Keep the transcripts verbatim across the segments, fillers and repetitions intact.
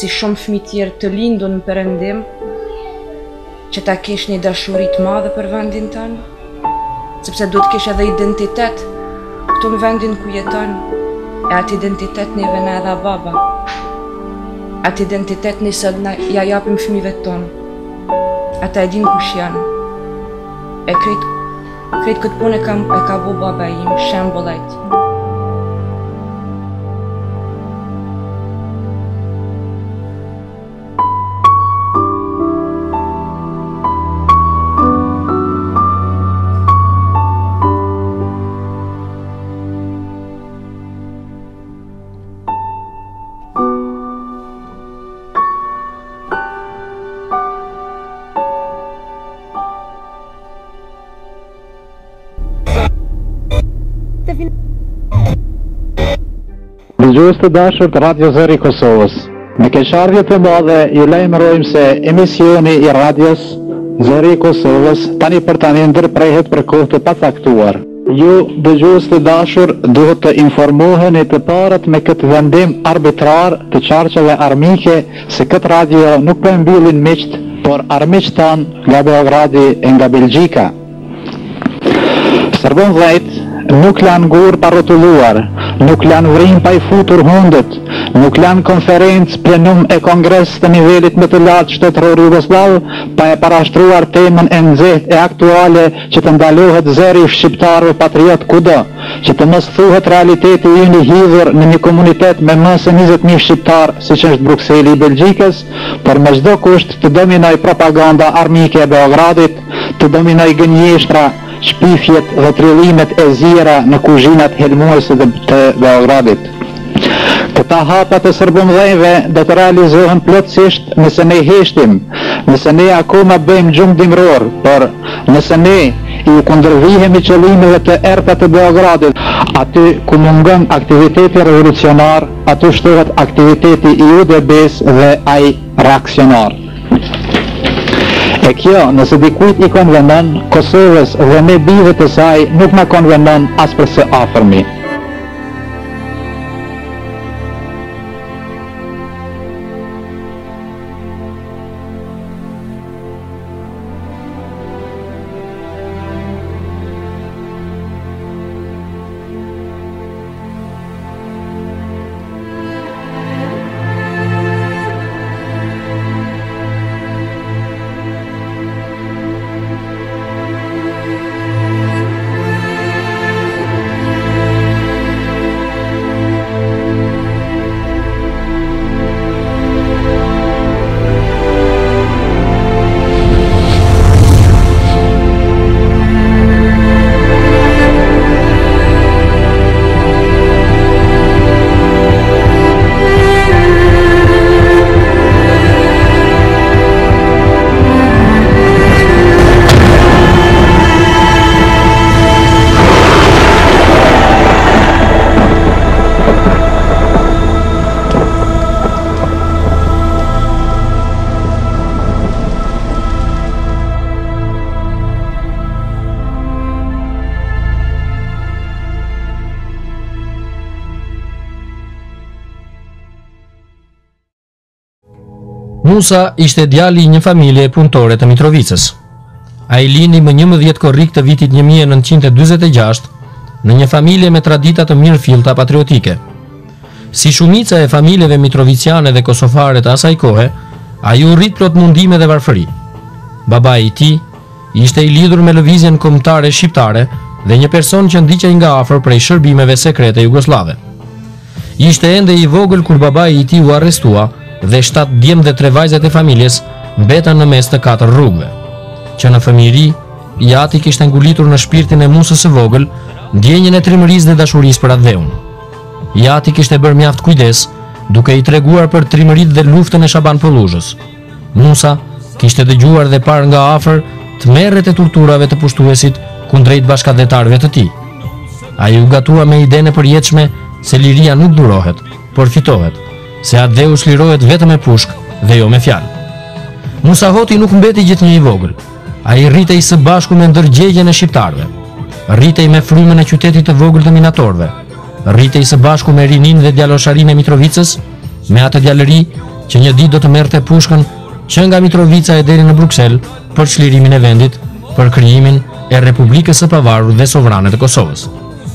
si shumë fëmijë tjerë të lindur në Perëndim, që ta kesh një dashuri të madhe për vendin tënd, sepse duhet të kesh edhe identitet këtu në vendin ku jeton, e atë identitet ne vjen edhe baba. Atë identitet ne sot na ja japim fëmijëve tonë. Ata e din kush janë. E krejt, krejt këtë punë e kam e ka bu baba im, shembullet. Dëgjues të dashur të Radio Zëri Kosovës, me keqardhje të madhe ju lajmërojmë se emisioni i radios Zëri Kosovës tani për tani ndërprehet për kohë të pacaktuar. Ju, dëgjues të dashur, duhet të informoheni të parët me këtë vendim arbitrar të qarqeve armike se këtë radio nuk po mbyllin miqt, por armiqt tanë nga Beogradi e nga Belgjika. Serbon dhejt nuk lanë gur pa rrotulluar, nuk lanë vrim pa i futur hundët, nuk lanë konferencë, plenum e kongres të nivelit më të lartë shtetëror Jugosllav, pa e parashtruar temën e nxehtë e aktuale që të ndalohet zëri shqiptarëve patriot kudo, që të mos thuhet realiteti i një hidhur në një komunitet me më se njëzet mijë shqiptar, siç është Brukseli i Belgjikës, por me çdo kusht të dominoj propaganda armike e Beogradit, të dominoj gënjeshtra, shpifjet dhe trillimet e zjera në kuzhinat helmuese të Beogradit. Këta hapa të sërbëmdhënjve do të realizohen plotësisht nëse ne heshtim, nëse ne akoma bëjmë gjumë dimror, por nëse ne i kundërvihemi qëllimeve të errta të Beogradit, aty ku mungon aktiviteti revolucionar, aty shtohet aktiviteti i U D B-s dhe ai reaksionar. E kjo, nëse dikujt i konvenon, Kosovës dhe ne bijve të saj nuk na konvenon as për së afërmi. Musa ishte djali i një familje punëtore të Mitrovicës. Ai lindi më njëmbëdhjetë korrik të vitit një mijë e nëntëqind e dyzet e gjashtë në një familje me tradita të mirëfillta patriotike. Si shumica e familjeve mitroviciane dhe kosovare të asaj kohe, ai u rrit plot mundime dhe varfëri. Babai i tij ishte i lidhur me lëvizjen kombëtare shqiptare dhe një person që ndiqej nga afër prej shërbimeve sekrete jugoslave. Ishte ende i vogël kur babai i tij u arrestua dhe shtatë djemë dhe tre vajzat e familjes mbetën në mes të katër rrugëve, që në fëmijëri i ati kishte ngulitur në shpirtin e Musës së vogël ndjenjën e trimërisë dhe dashurisë për atë dheun. I ati kishte bërë mjaft kujdes, duke i treguar për trimëritë dhe luftën e Shaban Polluzhës. Musa kishte dëgjuar dhe parë nga afër tmerret e torturave të pushtuesit kundrejt bashkëdhetarëve të tij. Ai u gatua me idenë e përjetshme se liria nuk durohet, por fitohet, se atë dheu shlirohet vetëm me pushk dhe jo me fjalë. Musa Hoti nuk mbeti gjithnjë i vogël. Ai rritej së bashku me ndërgjegjen e shqiptarëve. Rritej me frymën e qytetit të vogël të minatorëve. Rritej së bashku me rinin dhe djalosharinë e Mitrovicës, me atë djalëri që një ditë do të merrte pushkën që nga Mitrovica e deri në Bruksel për çlirimin e vendit, për krijimin e Republikës së Pavarur dhe Sovrane të Kosovës.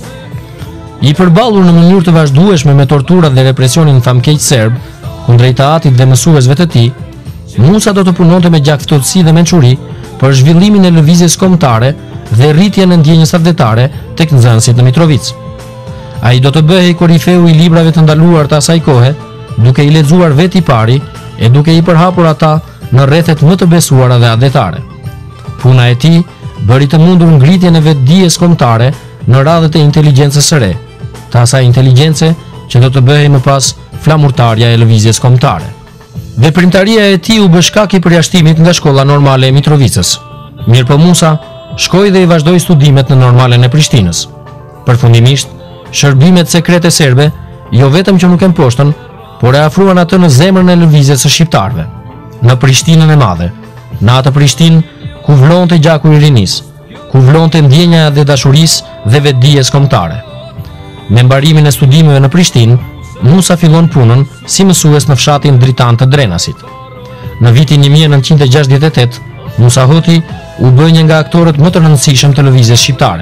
I përballur në mënyrë të vazhdueshme me torturat dhe represionin famkeq serb kundrejt Atit dhe mësuesve të tij, Musa do të punonte me gjaktësi dhe mençuri për zhvillimin e lëvizjes kombëtare dhe rritjen e ndjenjës avdetare tek nxënësit në Mitrovicë. Ai do të bëhej korifeu i librave të ndaluar të asaj kohe, duke i lexuar vetë i pari e duke i përhapur ata në rrethet më të besuara dhe avdetare. Puna e tij bëri të mundur ngritjen e vetdijes kombëtare në radhët e inteligjencës së re, të asaj inteligjence që do të bëhej më pas flamurtarja e lëvizjes kombëtare. Veprimtaria e tij u bë shkak i përjashtimit nga shkolla normale e Mitrovicës. Mirpo Musa shkoi dhe i vazhdoi studimet në normalen e Prishtinës. Përfundimisht, shërbimet sekrete serbe jo vetëm që nuk e mposhtën, por e afruan atë në zemrën e lëvizjes së shqiptarëve, në Prishtinën e Madhe, në atë Prishtinë ku vlonte gjaku i rinis, ku vlonte ndjenja dhe dashurisë dhe vetdijes kombëtare. Me mbarimin e studimeve në Prishtinë, Musa fillon punën si mësues në fshatin Dritan të Drenasit. Në vitin një mijë e nëntëqind e gjashtëdhjetë e tetë, Musa Hoti u bë një nga aktorët më të rëndësishëm të lëvizjes shqiptare.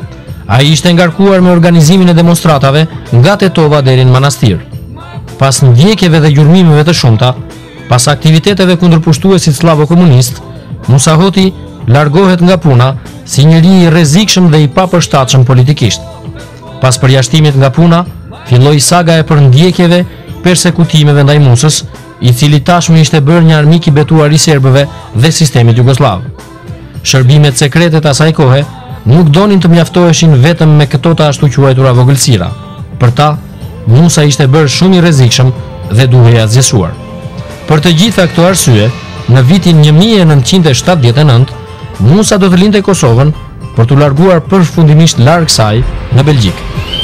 Ai ishte ngarkuar me organizimin e demonstratave nga Tetova deri në Manastir. Pas ndjekjeve dhe gjurmimeve të shumta, pas aktiviteteve kundër pushtuesit slavo-komunist, Musa Hoti largohet nga puna si njëri i rrezikshëm dhe i papërshtatshëm politikisht. Pas përjashtimit nga puna, filloi saga e përndjekjeve, persekutimeve ndaj Musës, i cili tashmë ishte bërë një armik i betuar i serbëve dhe sistemit jugosllav. Shërbimet sekrete të asaj kohe nuk donin të mjaftoheshin vetëm me këto të ashtu quajtura vogëlsira. Për ta, Musa ishte bërë shumë i rrezikshëm dhe duhej azjesuar. Për të gjitha këto arsye, në vitin një mijë e nëntëqind e shtatëdhjetë e nëntë, Musa do të linte Kosovën për t'u larguar përfundimisht larg saj në Belgjik.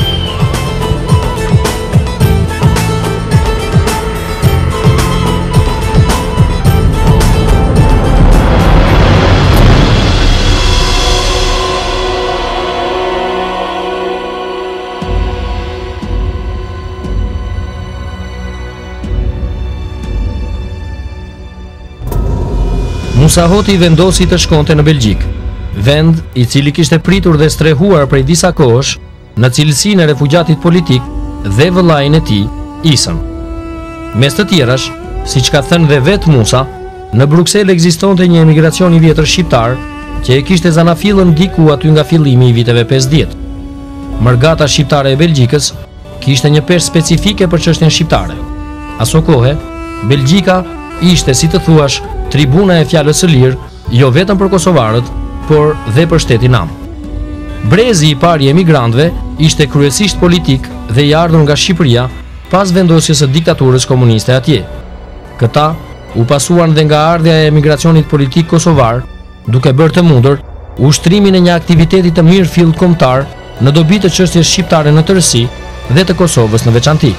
Musa Hoti vendosi të shkonte në Belgjik, vend i cili kishte pritur dhe strehuar prej disa kohësh në cilësinë e refugjatit politik dhe vëllain e tij, Isën. Mes të tjerash, siç ka thënë dhe vetë Musa, në Bruksel ekzistonte një emigracion i vjetër shqiptar që e kishte zanafillën diku aty nga fillimi i viteve pesëdhjetë. Mërgata shqiptare e Belgjikës kishte një peshë specifike për çështjen shqiptare. Aso kohe, Belgjika ishte, si të thuash, tribuna e fjalës së lirë, jo vetëm për kosovarët, por dhe për shtetin nam. Brezi i parë i emigrantëve ishte kryesisht politik dhe i ardhur nga Shqipëria pas vendosjes së diktaturës komuniste atje. Këta u pasuan dhe nga ardhja e emigracionit politik kosovar, duke bërë të mundur ushtrimin e një aktiviteti të mirë fill kombëtar në dobi të çështjes shqiptare në tërësi dhe të Kosovës në veçanti.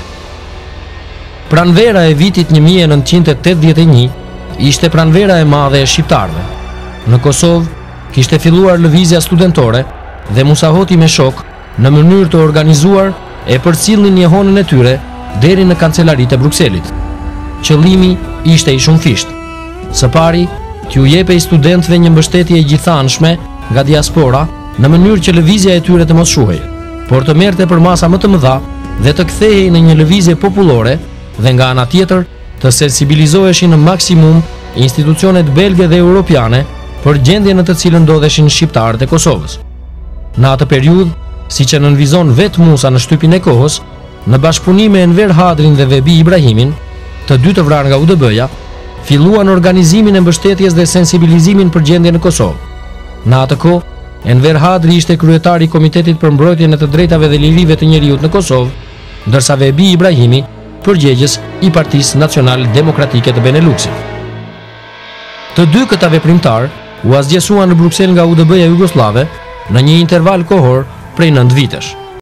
Pranvera e vitit një mijë e nëntëqind e tetëdhjetë e një ishte pranvera e madhe e shqiptarëve. Në Kosovë kishte filluar lëvizja studentore dhe Musa Hoti me shok në mënyrë të organizuar e përcjellnin njehonën e tyre deri në kancelaritë e Brukselit. Qëllimi ishte i shumëfisht. Së pari, t'ju jepej studentëve një mbështetje e gjithanshme nga diaspora në mënyrë që lëvizja e tyre të mos shuhej, por të merrte për masa më të mëdha dhe të kthehej në një lëvizje popullore dhe nga ana tjetër të sensibilizoheshin në maksimum institucionet belge dhe europiane për gjendjen në të cilën ndodheshin shqiptarët e Kosovës. Në atë periudhë, siç e nënvizon vetë Musa në shtypin e kohës, në bashkëpunim me Enver Hadrin dhe Vebi Ibrahimin, të dy të vrarë nga U D B-ja, filluan organizimin e mbështetjes dhe sensibilizimin për gjendjen në Kosovë. Në atë kohë, Enver Hadri ishte kryetari i Komitetit për mbrojtjen e të drejtave dhe lirive të njerëzit në Kosovë, ndërsa Vebi Ibrahimi përgjegjës i Partisë Nacionale Demokratike të Beneluxit. Të dy këta veprimtar u azgjesuan në Bruksel nga U D B-ja jugoslave në një interval kohor prej nëntë vitesh.